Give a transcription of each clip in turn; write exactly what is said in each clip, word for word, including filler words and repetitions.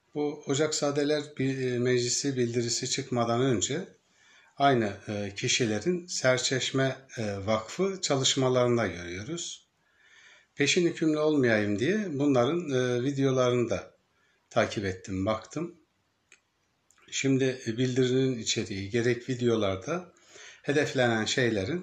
Bu Ocakzadeler Meclisi bildirisi çıkmadan önce aynı kişilerin Serçeşme Vakfı çalışmalarında görüyoruz. Peşin hükümlü olmayayım diye bunların videolarını da takip ettim, baktım. Şimdi bildirinin içeriği gerek videolarda hedeflenen şeylerin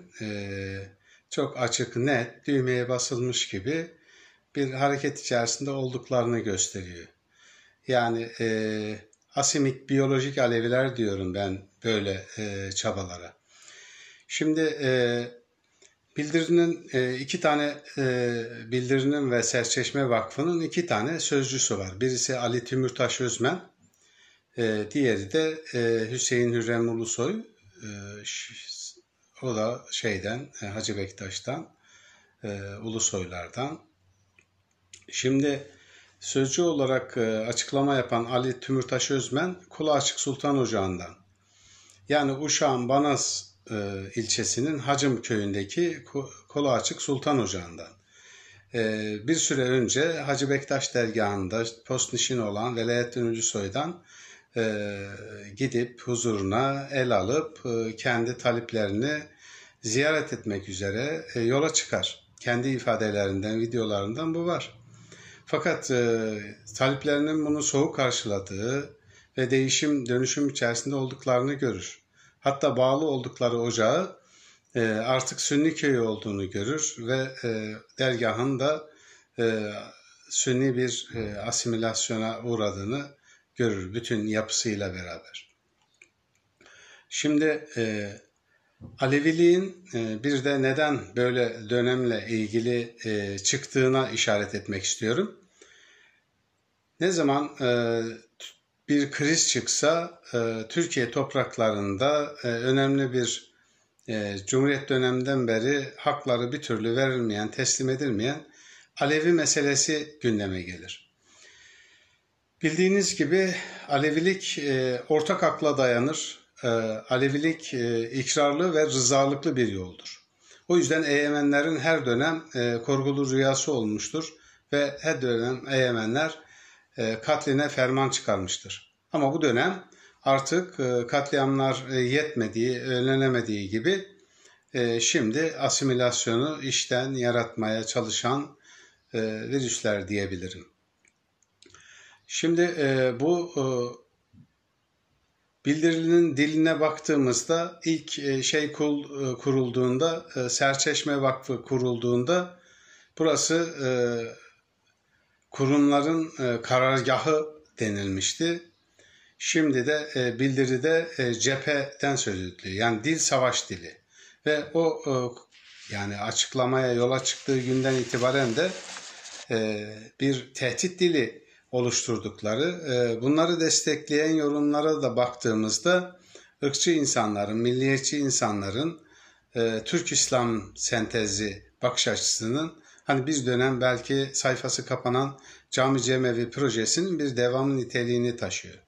çok açık, net, düğmeye basılmış gibi bir hareket içerisinde olduklarını gösteriyor. Yani e, asimik biyolojik Aleviler diyorum ben böyle e, çabalara. Şimdi e, bildirinin e, iki tane e, bildirinin ve Serçeşme Vakfı'nın iki tane sözcüsü var. Birisi Ali Tümürtaş Özmen, e, diğeri de e, Hüseyin Hürrem Ulusoy. E, o da şeyden, e, Hacı Bektaş'tan, e, Ulusoylardan. Şimdi sözcü olarak açıklama yapan Ali Tümürtaş Özmen, Kolu Açık Sultan Ocağı'ndan. Yani Uşak'ın Banaz e, ilçesinin Hacım köyündeki Kolu Açık Sultan Ocağı'ndan. E, bir süre önce Hacı Bektaş dergahında postnişin olan Velayettin Ulusoy'dan e, gidip huzuruna el alıp e, kendi taliplerini ziyaret etmek üzere e, yola çıkar. Kendi ifadelerinden, videolarından bu var. Fakat e, taliplerinin bunu soğuk karşıladığı ve değişim dönüşüm içerisinde olduklarını görür. Hatta bağlı oldukları ocağı e, artık Sünni köyü olduğunu görür ve e, dergahın da e, Sünni bir e, asimilasyona uğradığını görür bütün yapısıyla beraber. Şimdi e, Aleviliğin e, bir de neden böyle dönemle ilgili e, çıktığına işaret etmek istiyorum. Ne zaman e, bir kriz çıksa e, Türkiye topraklarında e, önemli bir e, Cumhuriyet döneminden beri hakları bir türlü verilmeyen, teslim edilmeyen Alevi meselesi gündeme gelir. Bildiğiniz gibi Alevilik e, ortak akla dayanır. E, Alevilik e, ikrarlı ve rızalıklı bir yoldur. O yüzden Eyemenlerin her dönem e, korkulu rüyası olmuştur ve her dönem Eyemenler e, katline ferman çıkarmıştır. Ama bu dönem artık e, katliamlar e, yetmediği, önlenemediği gibi e, şimdi asimilasyonu işten yaratmaya çalışan e, virüsler diyebilirim. Şimdi e, bu e, bildirinin diline baktığımızda ilk e, şey kul, e, kurulduğunda, e, Serçeşme Vakfı kurulduğunda burası e, kurumların e, karargahı denilmişti. Şimdi de e, bildiride e, cepheden söz ediliyor. Yani dil savaş dili. Ve o e, yani açıklamaya yola çıktığı günden itibaren de e, bir tehdit dili oluşturdukları, bunları destekleyen yorumlara da baktığımızda ırkçı insanların, milliyetçi insanların Türk İslam sentezi bakış açısının hani bir dönem belki sayfası kapanan Cami Cemevi projesinin bir devamı niteliğini taşıyor.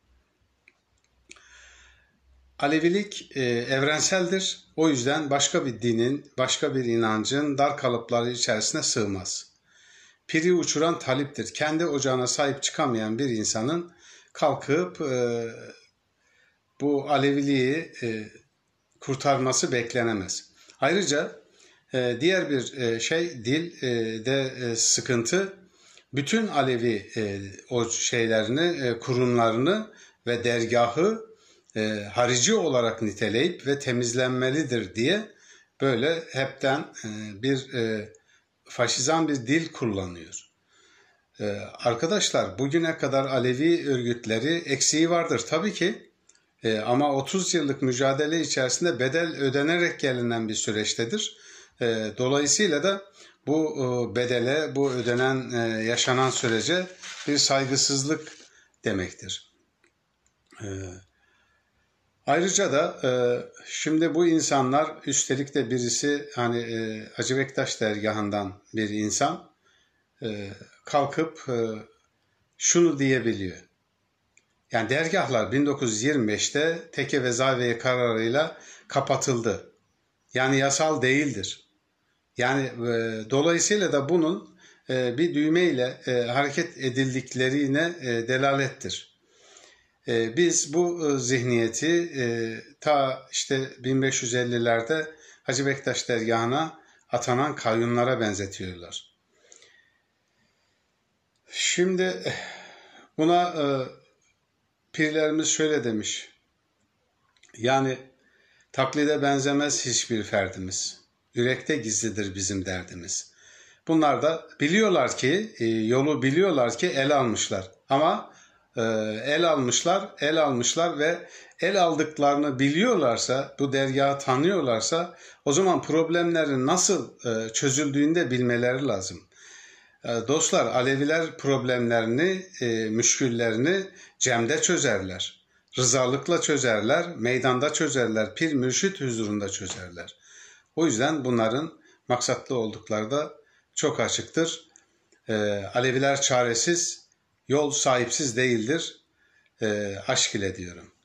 Alevilik e, evrenseldir. O yüzden başka bir dinin, başka bir inancın dar kalıpları içerisine sığmaz. Piri uçuran taliptir. Kendi ocağına sahip çıkamayan bir insanın kalkıp e, bu Aleviliği e, kurtarması beklenemez. Ayrıca e, diğer bir e, şey dil e, de e, sıkıntı. Bütün Alevi e, o şeylerini, e, kurumlarını ve dergahı e, harici olarak niteleyip ve temizlenmelidir diye böyle hepten e, bir e, faşizan bir dil kullanıyor. Ee, arkadaşlar bugüne kadar Alevi örgütleri eksiği vardır tabii ki ee, ama otuz yıllık mücadele içerisinde bedel ödenerek gelinen bir süreçtedir. Ee, dolayısıyla da bu e, bedele, bu ödenen e, yaşanan sürece bir saygısızlık demektir. Ee, ayrıca da e, şimdi bu insanlar, üstelik de birisi hani e, Hacı Bektaş dergahından bir insan e, kalkıp e, şunu diyebiliyor. Yani dergahlar bin dokuz yüz yirmi beşte teke ve zaviye kararıyla kapatıldı. Yani yasal değildir. Yani e, dolayısıyla da bunun e, bir düğmeyle e, hareket edildiklerine e, delalettir. E, biz bu e, zihniyeti e, ta işte bin beş yüz ellilerde Hacı Bektaş dergahına atanan kayyumlara benzetiyorlar. Şimdi buna e, pirlerimiz şöyle demiş. Yani taklide benzemez hiçbir ferdimiz. Yürekte gizlidir bizim derdimiz. Bunlar da biliyorlar ki, e, yolu biliyorlar ki el almışlar. Ama e, el almışlar, el almışlar ve el aldıklarını biliyorlarsa, bu dergahı tanıyorlarsa o zaman problemlerin nasıl e, çözüldüğünü de bilmeleri lazım. E, dostlar, Aleviler problemlerini, e, müşküllerini cemde çözerler. Rızalıkla çözerler, meydanda çözerler, pir mürşit huzurunda çözerler. O yüzden bunların maksatlı oldukları da çok açıktır. E, Aleviler çaresiz, yol sahipsiz değildir. E, aşk ile diyorum.